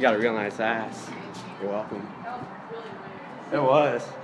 You got a real nice ass. You're welcome. That was really weird. It was.